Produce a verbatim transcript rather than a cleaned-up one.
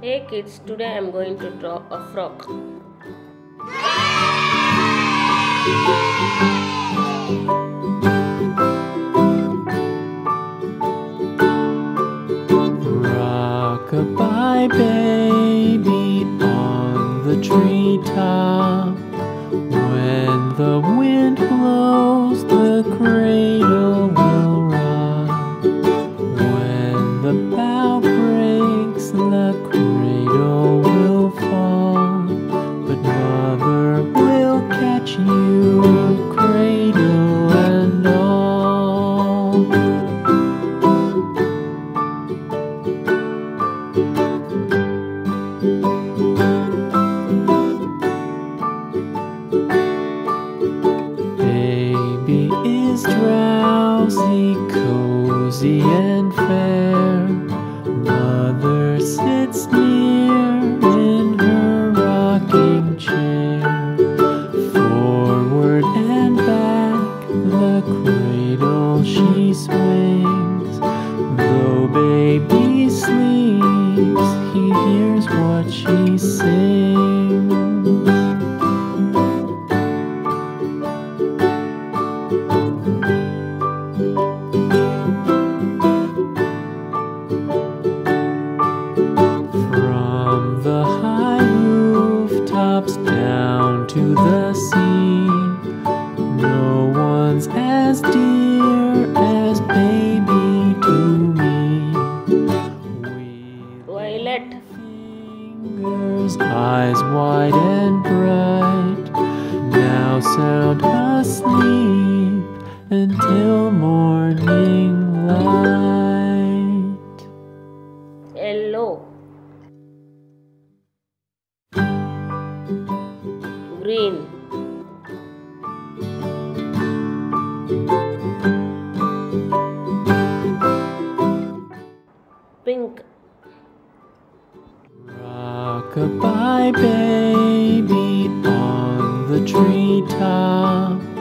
Hey kids, today I am going to draw a frog. Rock-a-bye baby on the treetop. When the wind blows, the cradle will rock. When the bough breaks, the cradle will fall. But mother will catch you, cradle and all. Baby is drowsy, cozy and fair. Mother sits near in her rocking chair. Forward and back, the cradle she swings. Though baby sleeps, he hears what she sings. From the high rooftops down to the sea, no one's as dear as baby to me. Violet, Fingers, eyes wide and bright, now sound asleep until morning light. yellow, green, pink, Rock-a-bye baby on the treetop.